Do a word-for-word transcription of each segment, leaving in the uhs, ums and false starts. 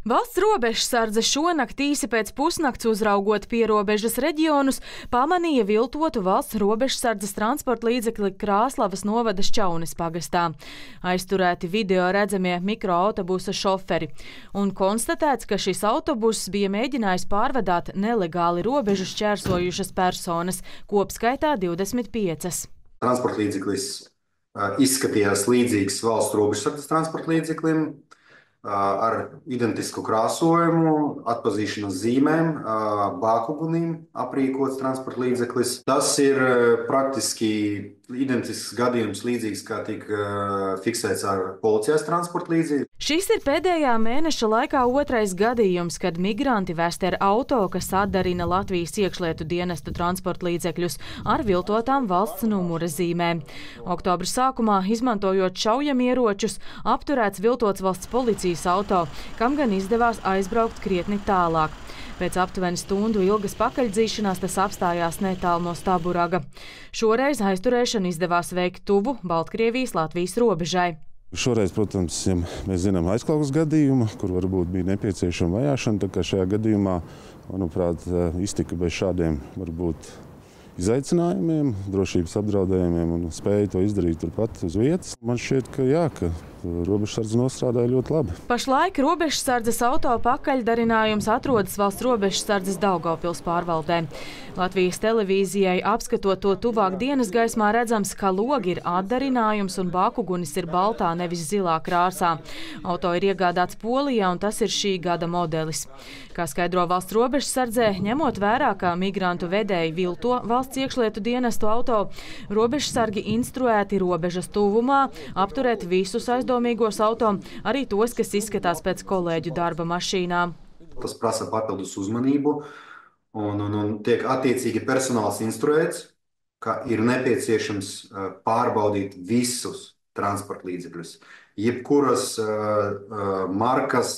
Valsts robežsardze šonakt īsi pēc pusnakts uzraugot pierobežas reģionus, pamanīja viltotu valsts robežsardzes transporta līdzekli Krāslavas novada Šķaunes pagastā. Aizturēti video redzamie mikroautobusa šoferi. Un konstatēts, ka šis autobuss bija mēģinājis pārvadāt nelegāli robežu šķērsojušas personas, kopskaitā divdesmit piecas. Transporta līdzeklis izskatījās līdzīgs valsts robežsardzes transporta līdzeklim, ar identisku krāsojumu, atpazīšanas zīmēm, bākugunīm aprīkots transporta līdzeklis. Tas ir praktiski identisks gadījums līdzīgs, kā tika fiksēts ar policijas transporta līdzekli. Šis ir pēdējā mēneša laikā otrais gadījums, kad migranti vesti ar auto, kas atdarina Latvijas iekšlietu dienestu transporta līdzekļus ar viltotām valsts numura zīmēm. Oktobra sākumā, izmantojot šaujamieročus, apturēts viltots valsts policijas auto, kam gan izdevās aizbraukt krietni tālāk. Pēc aptuveni stundu ilgas pakaļdzīšanās tas apstājās netālu no Staburaga. Šoreiz aizturēšanu izdevās veikt tuvu Baltkrievijas-Latvijas robežai. Šoreiz, protams, mēs zinām aizklaugas gadījumu, kur varbūt bija nepieciešama vajāšana, tā kā šajā gadījumā, manuprāt, iztika bez šādiem varbūt izaicinājumiem, drošības apdraudējumiem un spēja to izdarīt turpat uz vietas. Man šķiet, ka jā, ka robežsardze nostrādāja ļoti labi. Pašlaik robežsardzes auto pakaļdarinājums atrodas valsts robežsardzes Daugavpils pārvaldē. Latvijas televīzijai apskatot to tuvāk dienas gaismā redzams, ka logi ir atdarinājums un bākugunis ir baltā, nevis zilā krāsā. Auto ir iegādāts Polijā un tas ir šī gada modelis. Kā skaidro valsts robežsardzē, ņemot vērā, kā migrantu vedēji vilto valsts iekšlietu dienestu auto, robežsargi instruēti robežas tuvumā apturēt visus aizdomīgos auto, arī tos, kas izskatās pēc kolēģu darba mašīnām. Tas prasa papildus uzmanību un, un, un tiek attiecīgi personāls instruēts, ka ir nepieciešams pārbaudīt visus transporta līdzekļus, jebkuras uh, markas,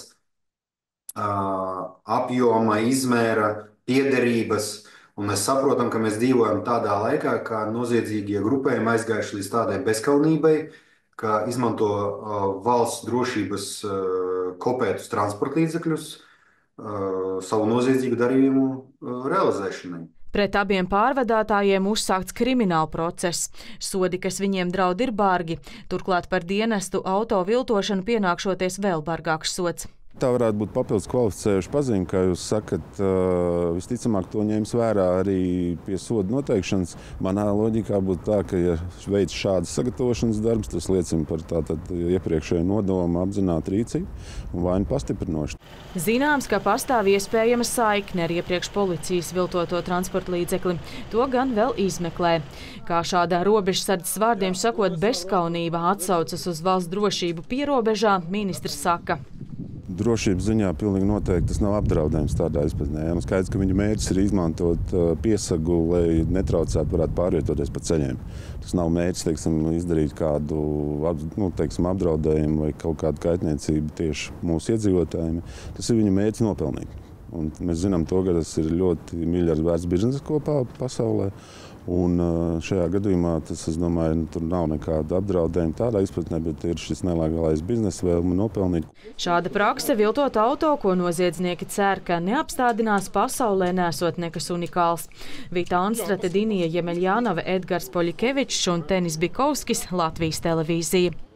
uh, apjoma, izmēra, piederības. Un mēs saprotam, ka mēs dzīvojam tādā laikā, kā noziedzīgie grupējumi aizgājuši līdz tādai bezkaunībai, ka izmanto uh, valsts drošības uh, kopētus transporta līdzekļus uh, savu noziedzīgu darījumu uh, realizēšanai. Pret abiem pārvadātājiem uzsākts krimināla process. Sodi, kas viņiem draud, ir bargi. Turklāt par dienestu auto viltošanu pienākšoties vēl bargāks sods. Tā varētu būt papildus kvalificējuša pazīme, kā jūs sakat, visticamāk to ņems vērā arī pie soda noteikšanas. Manā loģikā būtu tā, ka, ja veids šādas sagatavošanas darbs, tas liecina par tātad iepriekšēju nodomu apzinātu rīcību un vainu pastiprinošu. Zināms, ka pastāv iespējama saikne ar iepriekš policijas viltoto transporta līdzekli. To gan vēl izmeklē. Kā šādā robežsardzes vārdiem sakot, bezkaunība atsaucas uz valsts drošību pierobežā, ministrs saka. Drošības ziņā pilnīgi noteikti tas nav apdraudējums tādā izpratnē. Ja? Skaidrs, ka viņa mērķis ir izmantot piesagu, lai netraucētu varētu pārvietoties pa ceļiem. Tas nav mērķis, teiksim, izdarīt kādu nu, teiksim, apdraudējumu vai kaut kādu kaitniecību tieši mūsu iedzīvotājiem. Tas ir viņa mērķis nopelnīt. Un mēs zinām to, ka tas ir ļoti miljardu vērts biznesa kopā pasaulē. Un šajā gadījumā tas, es domāju, tur nav nekāda apdraudējuma tādā izpratnē, bet ir šis nelegālais biznesa vēlme nopelnīt. Šāda prakse viltot auto, ko noziedznieki cer, ka neapstādinās pasaulē, nesot nekas unikāls. Vita Anstrate, Dinija Jemeļjānova, Edgars Poļikevičs un Tenis Bikovskis, Latvijas televīzija.